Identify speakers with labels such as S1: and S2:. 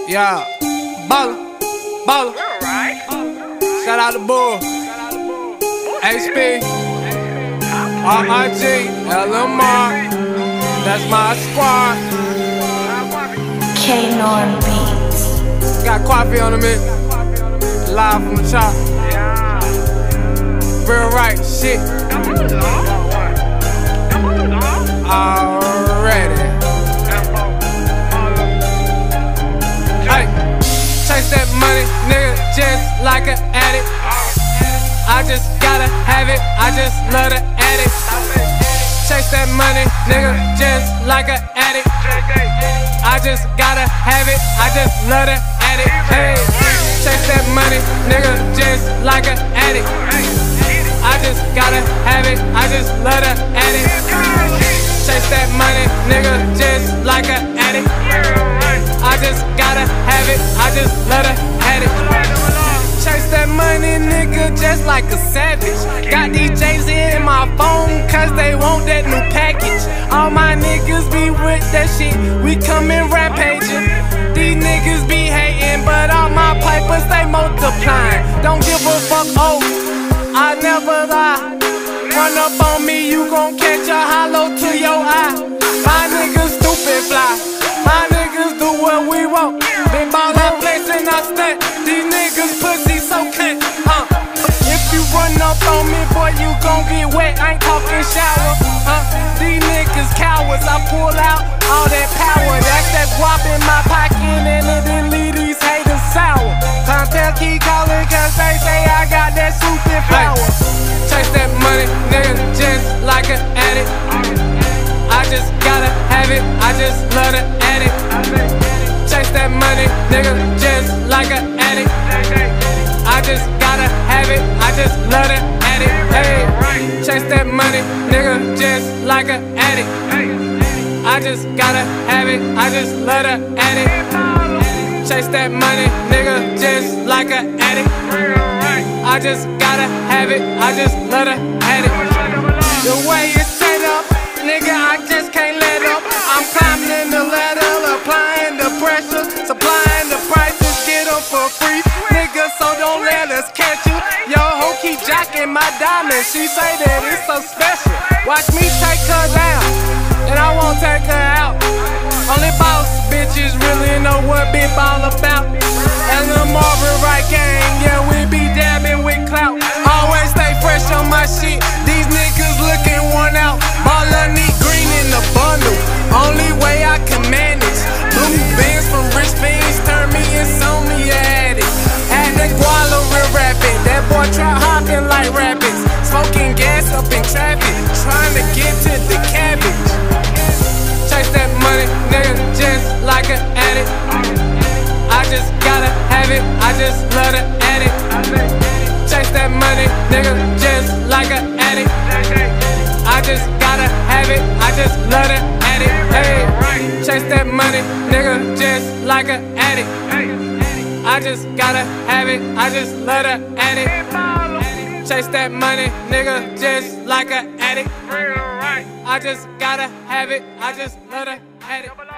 S1: Yeah, baller, baller. Shout out to Bull, HP, RRG, LMR. That's my squad.
S2: K-Norm Beats.
S1: Got coffee on the mix, live from the top. Real right shit. Already. Hey, chase that money, nigga, just like an addict. I just gotta have it, I just love the addict. Chase that money, nigga, just like an addict. I just gotta have it, I just love the addict. Hey, chase that money, nigga, just like an addict. I just gotta have it, I just love the addict. Chase that money, nigga, just like an addict. I just gotta have it, I just love the addict. Chase that money, nigga, just like a savage. Got these J's in my phone, cause they want that new package. All my niggas be with that shit, we coming rampaging. These niggas be hating, but all my pipers, they multiplying. Don't give a fuck, oh, I never lie. Run up on me, you gon' catch a hollow to your eye. My niggas stupid fly, my niggas do what we want. Been ballin' flexin' I stunt, these niggas pussy so cut. If you run up on me, boy, you gon' get wet. I ain't talking shower. These niggas cowards, I pull out all that power. That's that guap in my pocket, and it didn't leave these haters sour. Clientele keep calling, cause they say I got that super power. Chase that money, nigga, just like an addict. I just gotta have it, I just love the addict. Chase that money, nigga, just like an addict. I just gotta have it, I just love the addict. Hey, chase that money, nigga, just like an addict. I just gotta have it, I just love the addict. Chase that money, nigga, just like an addict. I just gotta have it, I just love the addict. The way it's set up, nigga, I just can't let up. I'm climbing the ladder, applying the pressure, supplying the prices, get them for free, nigga, so don't let us catch you. Yo, ho keep jocking my diamond, she say that it's so special. Watch me take her down, and I won't take her out. Only boss bitches really know what big ball about. And the Marvin Wright gang, yeah, we be dabbing with clout. Always stay fresh on my shit, these niggas looking worn out. Baller need green in the bundle, only way I can manage. Blue bands from rich fiends turn me insomnia addict. Had that guala real rapid, that boy trap hopping like rapids. Smoking gas up in traffic, trying to get to the cabbage. Chase that money, nigga, just like an addict. I just gotta have it, I just love the addict. Chase that money, nigga, just like an addict. I just gotta have it, I just love the addict. Hey, chase that money, nigga, just like an addict. I just gotta have it, I just love the addict. Chase that money, nigga, just like an addict. I just gotta have it, I just love the addict.